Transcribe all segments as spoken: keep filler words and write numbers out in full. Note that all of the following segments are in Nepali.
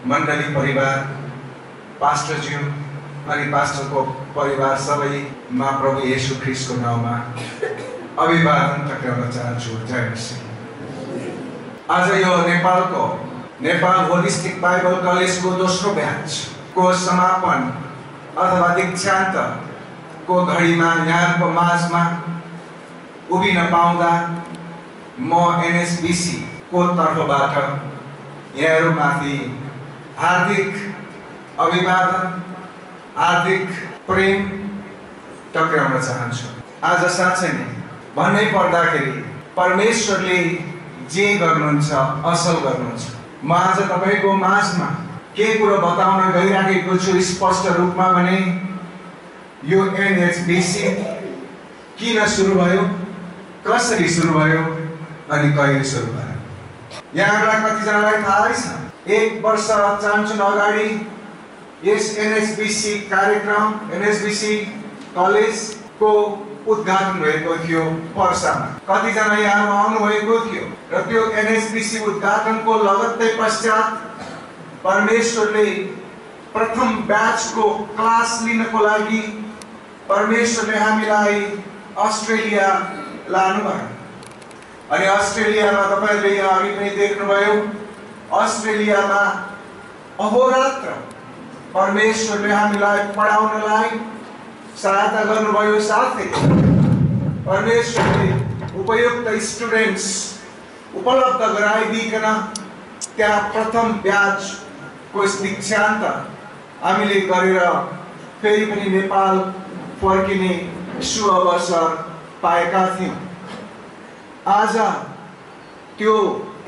मण्डली परिवार, पास्टरज्यू अनि पास्टरको परिवार सबैमा प्रभु येशू ख्रीष्टको नाममा अभिवादन टक्राउन चाहन्छु। जय मसीह। आज यो नेपालको नेपाल होलिस्टिक बाइबल कलेजको दोस्रो ब्याचको समापन अथवा दीक्षान्तको घडीमा यहाँको माझमा उभिन पाउँदा म एनएसबीसी को तर्फबाट यहाँहरूमाथि हार्दिक अभिवादन, हार्दिक प्रेम टक्राउन चाहन्छु। आज साँच्चै नै भन्नै पर्दाखेरि परमेश्वरले जे गर्नुहुन्छ असल गर्नुहुन्छ। म आज तपाईको माझमा के कुरो बताउन गइराखेको छु स्पष्ट रूपमा भने यो एनएचबीसी किन सुरु भयो, कसरी सुरु भयो अनि कहिले सुरु भयो। यहाँलाई कतिजनालाई थाहै छ एक वर्ष चान्चुन अगाडि यस एनएचबीसी कार्यक्रम एनएचबीसी कलेजको उद्घाटन भएको थियो पर्सामा। कतिजना यहाँ आउनु भएको थियो र त्यो एनएचबीसी उद्घाटनको लगत्तै पश्चात परमेश्वरले प्रथम ब्याचको क्लास लिनको लागि परमेश्वरले हामीलाई अस्ट्रेलिया लानुभयो। अनि अस्ट्रेलियामा तपाईहरुले यहाँ अघि पनि देख्नुभयो, अस्ट्रेलियामा अहोरात्र परमेश्वरले हामीलाई पढाउनलाई सहायता गर्नुभयो। साथै परमेश्वरले उपयुक्त स्टुडेन्ट्स उपलब्ध गराइदिकन त्यहाँ प्रथम ब्याचको दीक्षान्त हामीले गरेर फेरि पनि नेपाल फर्किने सुअवसर पाएका थियौँ। आज त्यो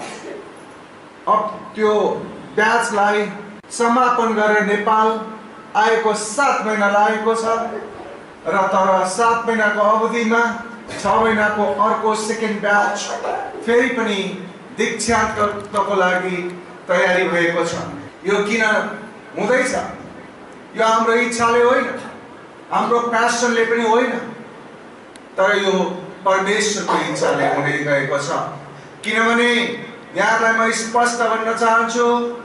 अब त्यो ब्याचलाई समापन गरेर नेपाल आएको सात महिना लागेको छ र तर सात महिनाको अवधिमा छ महिनाको अर्को सेकेन्ड ब्याच फेरि पनि दीक्षान्तको लागि तयारी भएको छ। यो किन हुँदैछ? यो हाम्रो इच्छाले होइन, हाम्रो प्यासनले पनि होइन, तर यो परमेश्वरको इच्छाले हुँदै गएको छ। किनभने यहाँलाई म स्पष्ट भन्न चाहन्छु,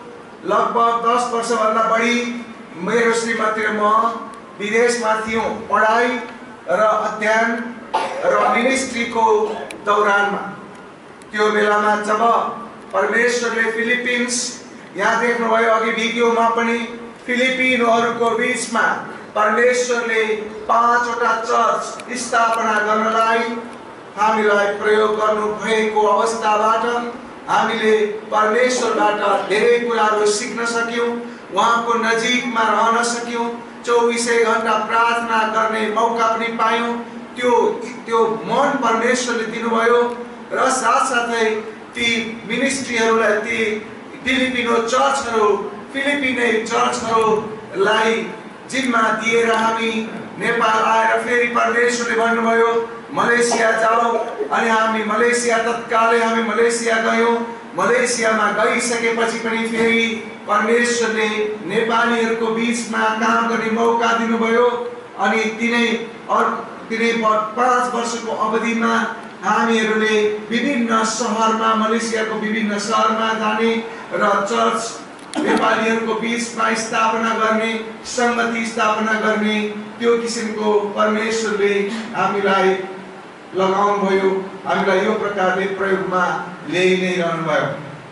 लगभग दस वर्षभन्दा बढी मेरो श्रीमती र म विदेशमा थियौँ पढाइ र अध्ययन र मिनिस्ट्रीको दौरानमा। त्यो बेलामा जब परमेश्वरले फिलिपिन्स, यहाँ देख्नुभयो अघि भिडियोमा पनि, फिलिपिनोहरूको बीचमा परमेश्वरले पाँचवटा चर्च स्थापना गर्नलाई हामीलाई प्रयोग गर्नु भएको अवस्थाबाट हामीले परमेश्वरबाट धेरै कुराहरू सिक्न सक्यौँ, उहाँको नजिकमा रहन सक्यौँ, चौबिसै घण्टा प्रार्थना गर्ने मौका पनि पायौँ। त्यो त्यो मन परमेश्वरले दिनुभयो र साथसाथै ती मिनिस्ट्रीहरूलाई, ती फिलिपिनो चर्चहरू, फिलिपिने चर्चहरूलाई जिम्मा दिएर हामी नेपाल आएर फेरि परमेश्वरले भन्नुभयो मलेसिया जाऊ। अनि हामी मलेसिया तत्कालै हामी मलेसिया गयौँ। मलेसियामा गइसकेपछि पनि फेरि परमेश्वरले नेपालीहरूको बीचमा काम गर्ने मौका दिनुभयो। अनि तिनै तिनै पाँच वर्षको अवधिमा हामीहरूले विभिन्न सहरमा, मलेसियाको विभिन्न सहरमा जाने र चर्च नेपालीहरूको बीचमा स्थापना गर्ने, संगति स्थापना गर्ने, त्यो किसिमको परमेश्वरले हामीलाई लगाउनु भयो, हामीलाई यो प्रकारले प्रयोगमा ल्याइ नै रहनुभयो।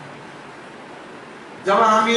जब हामी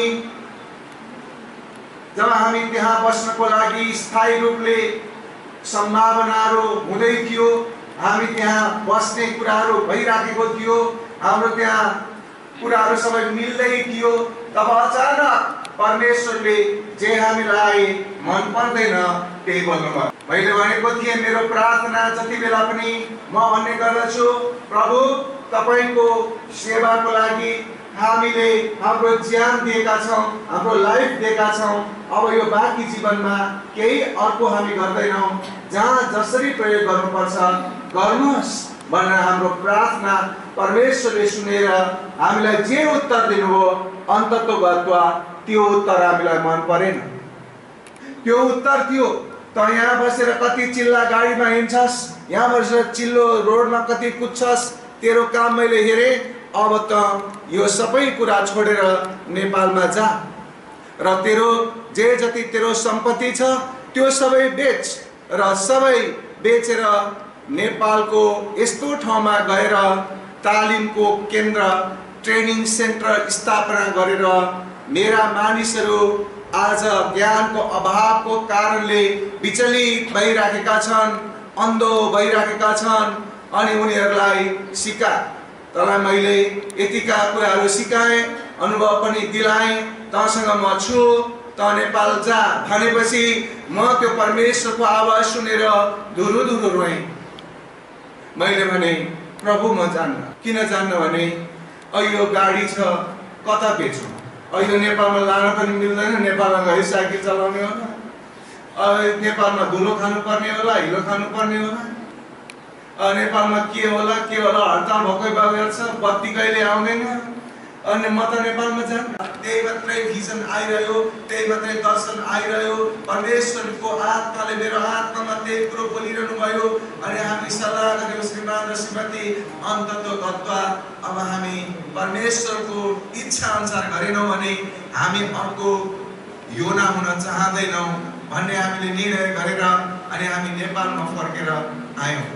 जब हामी त्यहाँ बस्नको लागि स्थायी रूपले सम्भावनाहरू हुँदै थियो, हामी त्यहाँ बस्ने कुराहरू भइराखेको थियो, हाम्रो त्यहाँ कुराहरू सबै मिल्दै थियो, तब अचानक परमेश्वरले जे हामीलाई मन पर्दैन त्यही बोल्नुभयो। मैले भनेको थिएँ मेरो प्रार्थना जति बेला पनि म भन्ने गर्दछु, प्रभु तपाईको सेवाको लागि हामीले हाम्रो ज्यान दिएका छौँ, हाम्रो लाइफ दिएका छौँ। अब यो बाँकी जीवनमा केही अर्को हामी गर्दैनौँ, जहाँ जसरी प्रयोग गर्नुपर्छ गर्नुहोस् भनेर हाम्रो प्रार्थना परमेश्वरले सुनेर हामीलाई जे उत्तर दिनुभयो, अन्ततोगत्वा त्यो उत्तर हामीलाई मन परेन। त्यो उत्तर थियो त यहाँ बसेर कति चिल्ला गाडीमा हिँड्छस्, यहाँ बसेर चिल्लो रोडमा कति कुद्छस्, तेरो काम मैले हेरेँ, अब त यो सबै कुरा छोडेर नेपालमा जा। र तेरो जे जति तेरो सम्पत्ति छ त्यो सबै बेच र सबै बेचेर नेपालको यस्तो ठाउँमा गएर तालिमको केन्द्र ट्रेनिङ सेन्टर स्थापना गरेर मेरा मानिसहरू आज ज्ञानको अभावको कारणले विचलित भइराखेका छन्, अन्धो भइराखेका छन् अनि उनीहरूलाई सिका। तँलाई मैले यतिका कुराहरू सिकाएँ, अनुभव पनि दिलाएँ, तँसँग म छु, त नेपाल जा भनेपछि म त्यो परमेश्वरको आवाज सुनेर धुरु धुरु रोएँ। मैले भने प्रभु म जान्न। किन जान्न भने अयो गाडी छ कता बेचौँ, अयो नेपालमा लान पनि मिल्दैन, नेपालमा गएर साइकल चलाउने होला, अब नेपालमा धुलो खानुपर्ने होला, हिलो खानुपर्ने होला, नेपालमा के होला के होला, हडताल भएकै बाबेर छ, बत्ती कहिले आउँदैन, अनि म त नेपालमा जान्न। त्यही मात्रै भिजन आइरह्यो, त्यही मात्रै दर्शन आइरह्यो, परमेश्वरको आत्माले मेरो आत्मामा त्यही कुरो बोलिरहनु भयो। अनि हामी सल्लाह गऱ्यौँ श्रीमान र श्रीमती, अन्ततोगत्वा अब हामी परमेश्वरको इच्छा अनुसार गरेनौँ भने हामी अर्को योना हुन चाहँदैनौँ भन्ने हामीले निर्णय गरेर अनि हामी नेपालमा फर्केर आयौँ।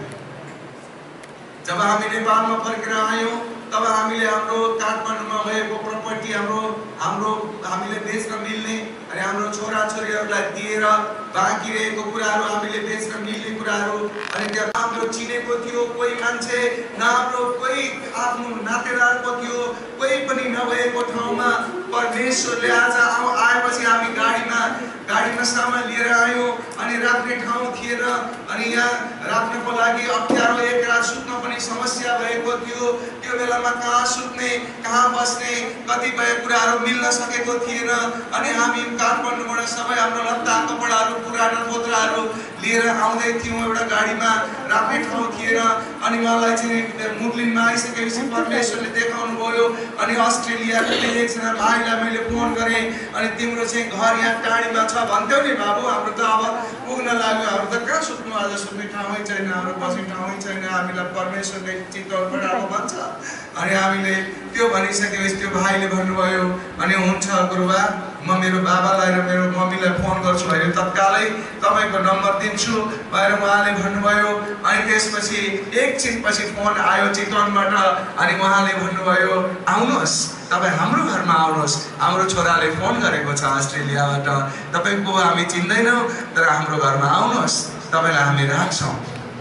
जब हामी नेपालमा फर्केर आयौँ तब हामीले हाम्रो काठमाडौँमा भएको प्रपर्टी हाम्रो हाम्रो हामीले बेच्न मिल्ने अनि हाम्रो छोराछोरीहरूलाई दिएर बाँकी रहेको कुराहरू हामीले बेच्न मिल्ने कुराहरू अनि त्यहाँ हाम्रो चिनेको थियो कोही मान्छे, न हाम्रो कोही आफ्नो नातेदार पो थियो, कोही पनि नभएको ठाउँमा परमेश्वरले आज आउ आएपछि हामी गाडीमा गाडीमा सामान लिएर आयौँ अनि राख्ने ठाउँ थिएन अनि यहाँ राख्नको लागि अप्ठ्यारो, एक रात सुत्न पनि समस्या भएको थियो। त्यो बेलामा कहाँ सुत्ने, कहाँ बस्ने, कतिपय कुराहरू मिल्न सकेको थिएन अनि हामी काठमाडौँबाट सबै हाम्रो लत्ता कपडाहरू पुरानो बोतराहरू लिएर आउँदै थियौँ। एउटा गाडीमा राख्ने ठाउँ थिएन अनि मलाई चाहिँ मुर्लिनमा आइसकेपछि परमेश्वरले देखाउनु भयो अनि अस्ट्रेलियाको एकजना भाइलाई मैले फोन गरेँ अनि तिम्रो चाहिँ घर यहाँ टाढीमा छ भन्थ्यौ नि बाबु, हाम्रो त अब पुग्न लाग्यो, हाम्रो त कहाँ सुत्नु, आज सुत्ने ठाउँै छैन, हाम्रो बस्ने ठाउँै छैन, हामीलाई परमेश्वरले चितवनबाट अब भन्छ। अनि हामीले त्यो भनिसकेपछि त्यो भाइले भन्नुभयो अनि हुन्छ गुरुबा, म मेरो बाबालाई र मेरो मम्मीलाई फोन गर्छु अहिले तत्कालै तपाईँको नम्बर दिन्छु भनेर उहाँले भन्नुभयो। अनि त्यसपछि एकछिनपछि फोन आयो चितवनबाट अनि उहाँले भन्नुभयो आउनुहोस्, तपाईँ हाम्रो घरमा आउनुहोस्, हाम्रो छोराले फोन गरेको छ अस्ट्रेलियाबाट, तपाईँको हामी चिन्दैनौँ तर हाम्रो घरमा आउनुहोस्, तपाईँलाई हामी राख्छौँ।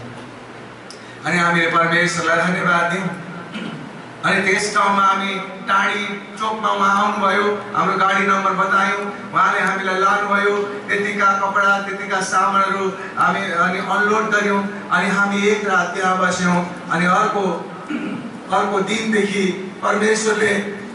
अनि हामीले परमेश्वरलाई धन्यवाद दियौँ। अनि त्यस ठाउँमा हामी टाढी चोकमा उहाँ आउनुभयो, हाम्रो गाडी नम्बर बतायौँ, उहाँले हामीलाई लानुभयो, त्यतिका कपडा त्यतिका सामानहरू हामी अनि अनलोड गऱ्यौँ अनि हामी एक रात त्यहाँ बस्यौँ। अनि अर्को अर्को दिनदेखि परमेश्वरले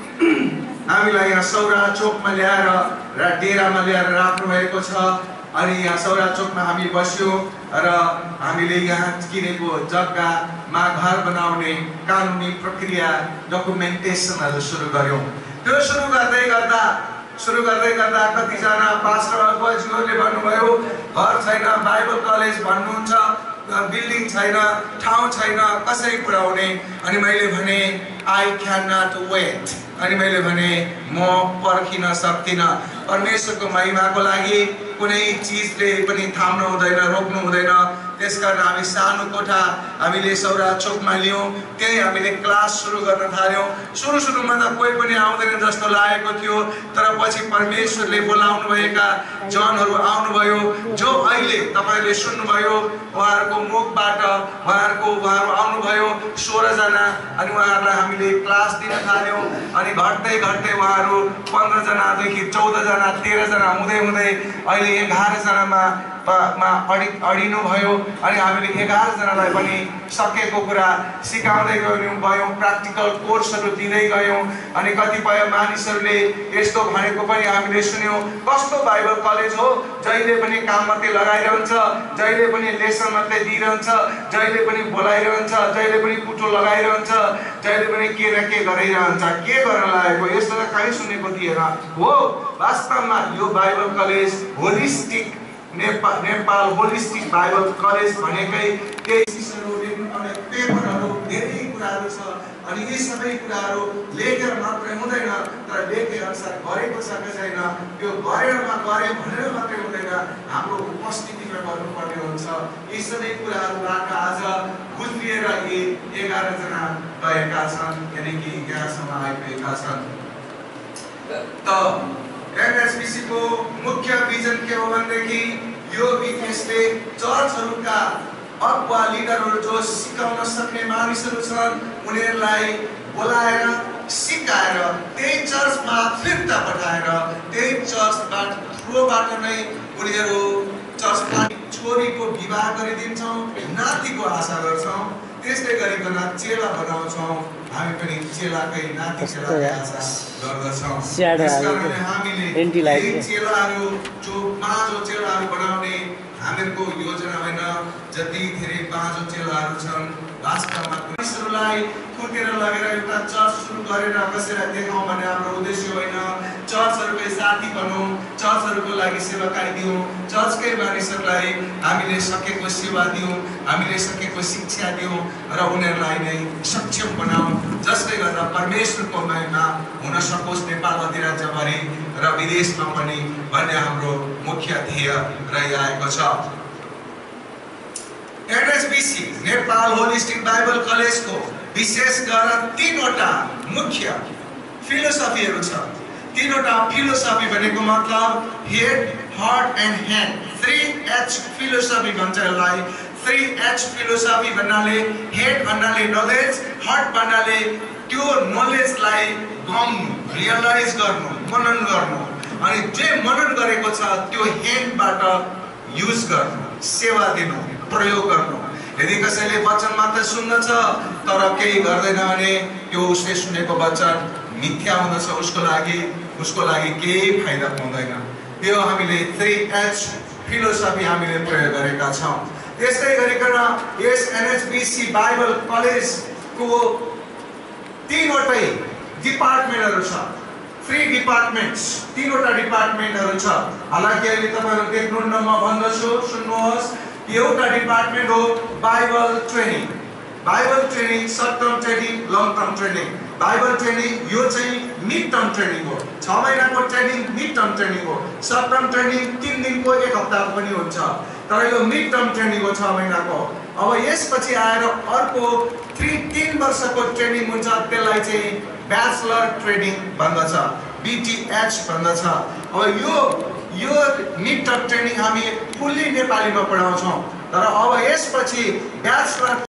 हामीलाई यहाँ सौरा चोकमा ल्याएर र डेरामा ल्याएर राख्नुभएको छ। अनि यहाँ सौरा चोकमा हामी बस्यौँ र हामीले यहाँ किनेको जग्गामा घर बनाउने कानुनी प्रक्रिया डकुमेन्टेसनहरू सुरु गऱ्यौँ। त्यो सुरु गर्दै गर्दा सुरु गर्दै गर्दा कतिजना पास्टर अगुवाजीहरूले भन्नुभयो घर छैन, बाइबल कलेज भन्नुहुन्छ, बिल्डिङ छैन, ठाउँ छैन, कसरी पुर्याउने। अनि मैले भने आई क्यान नट वेट। अनि मैले भने म पर्खिन सक्दिनँ। परमेश्वरको महिमाको लागि कुनै चिजले पनि थाम्नु हुँदैन, रोक्नु हुँदैन। त्यसकारण हामी सानो कोठा हामीले सौरा चोकमा लियौँ, त्यही हामीले क्लास सुरु गर्न थाल्यौँ। सुरु सुरुमा त कोही पनि आउँदैन जस्तो लागेको थियो, तर पछि परमेश्वरले बोलाउनु भएका जनहरू आउनुभयो, जो अहिले तपाईँले सुन्नुभयो उहाँहरूको मुखबाट उहाँहरूको उहाँहरू आउनुभयो सोह्रजना। अनि उहाँहरूलाई हामीले क्लास दिन थाल्यौँ अनि घट्दै घट्दै उहाँहरू पन्ध्रजनादेखि चौधजना तेह्रजना हुँदै हुँदै अहिले एघारजनामा मा अडि अडिनु भयो। अनि हामीले एघारजनालाई पनि सकेको कुरा सिकाउँदै गयौँ गयौँ प्र्याक्टिकल कोर्सहरू दिँदै गयौँ। अनि कतिपय मानिसहरूले यस्तो भनेको पनि हामीले सुन्यौँ, कस्तो बाइबल कलेज हो, जहिले पनि काम मात्रै लगाइरहन्छ, जहिले पनि लेसन मात्रै दिइरहन्छ, जहिले पनि बोलाइरहन्छ, जहिले पनि कुटो लगाइरहन्छ, जहिले पनि के न के गराइरहन्छ, के गर्न लागेको, यस्तो त कहीँ सुनेको थिएन। हो, वास्तवमा यो Bible college holistic Nepal Nepal holistic Bible college भनेकै केही चिजहरू लेख्नुपर्ने पेपरहरू धेरै कुराहरू छ। अनि यी सबै कुराहरू लेखेर मात्रै हुँदैन, तर लेखे अनुसार गरेको छ कि छैन त्यो गरेरमा गर्यो भनेर मात्रै हुँदैन, हाम्रो उपस्थितिमा गर्नुपर्ने हुन्छ। यी सबै कुराहरूबाट आज गुज्रिएर यी एघार जना गएका छन्, यानि कि यहाँसम्म आइपुगेका छन्। त एनएसबीसी को मुख्य भिजन के हो भनेदेखि यो बिजनेसले चर्चहरूका अगुवा लिडरहरू जो सिकाउन सक्ने मानिसहरू छन् उनीहरूलाई बोलाएर सिकाएर त्यही चर्चमा फिर्ता पठाएर त्यही चर्चबाट थ्रोबाट नै उनीहरू चर्चमा छोरीको विवाह गरिदिन्छौँ, नातिको आशा गर्छौँ, त्यसले गरिकन चेला बनाउँछौँ। हामी पनि चेलाकै नाति चेलाकै आशा गर्दछौँ। त्यसकारणले हामीले यी चेलाहरू जो पाँचौँ चेलाहरू बनाउने हामीहरूको योजना होइन। जति धेरै पाँचौँ चेलाहरू छन् वास्तवमा मानिसहरूलाई फुटेर लगेर एउटा चर्च सुरु गरेर कसैलाई देखाउँ भन्ने हाम्रो उद्देश्य होइन। चर्चहरूकै साथी बनौँ, चर्चहरूको लागि सेवाकाई दिउँ, चर्चकै मानिसहरूलाई हामीले सकेको सेवा दिउँ, हामीले सकेको शिक्षा दिउँ र उनीहरूलाई नै सक्षम बनाऊँ, जसले गर्दा परमेश्वरको महिमा हुन सकोस् नेपाल अधिराज्यभरि र विदेशमा पनि भन्ने हाम्रो मुख्य ध्येय रहिआएको छ। एनएसबीसी नेपाल होलिस्टिक बाइबल कलेजको विशेष गरेर तीनवटा मुख्य फिलोसफीहरू छ। तीनवटा फिलोसफी भनेको मतलब head, heart and hand, three H philosophy भन्छ यसलाई। थ्री एच फिलोसफी भन्नाले हेड भन्नाले नलेज, हार्ट भन्नाले त्यो नलेजलाई गम्नु, रियलाइज गर्नु, मनन गर्नु, अनि जे मनन गरेको छ त्यो ह्यान्डबाट युज गर्नु, सेवा दिनु, प्रयोग गर्नु। यदि कसैले वचन मात्र सुन्दछ तर केही गर्दैन भने त्यो उसले सुनेको वचन मिथ्या हुँदछ, उसको लागि उसको लागि केही फाइदा पाउँदैन। त्यो हामीले थ्री एच फिलोसफी हामीले प्रयोग गरेका छौँ। त्यसै गरिकन यस एनएसबीसी बाइबल कलेजको तीनवटै डिपार्टमेन्टहरू छ, थ्री डिपार्टमेन्ट्स, तीनवटा डिपार्टमेन्टहरू छ। हालाकि अहिले तपाईँहरू देख्नुहुन्न, म भन्दछु, सुन्नुहोस्। एउटा डिपार्टमेन्ट हो Bible training. Bible training short term training, long term training. Bible training यो चाहिँ मिड टर्म ट्रेनिङ हो, छ महिनाको ट्रेनिङ मिड टर्म ट्रेनिङ हो। सर्ट टर्म ट्रेनिङ तिन दिनको एक हप्ताको पनि हुन्छ, तर यो मिड टर्म ट्रेनिङ हो, छ महिनाको। अब यसपछि आएर अर्को थ्री तीन वर्षको ट्रेनिङ हुन्छ, त्यसलाई चाहिँ ब्याचलर ट्रेनिङ भन्दछ, बिटिएच भन्दछ। अब यो यो मिड टर्म ट्रेनिङ हामी फुल्ली नेपालीमा पढाउँछौँ, तर अब यसपछि ब्याचलर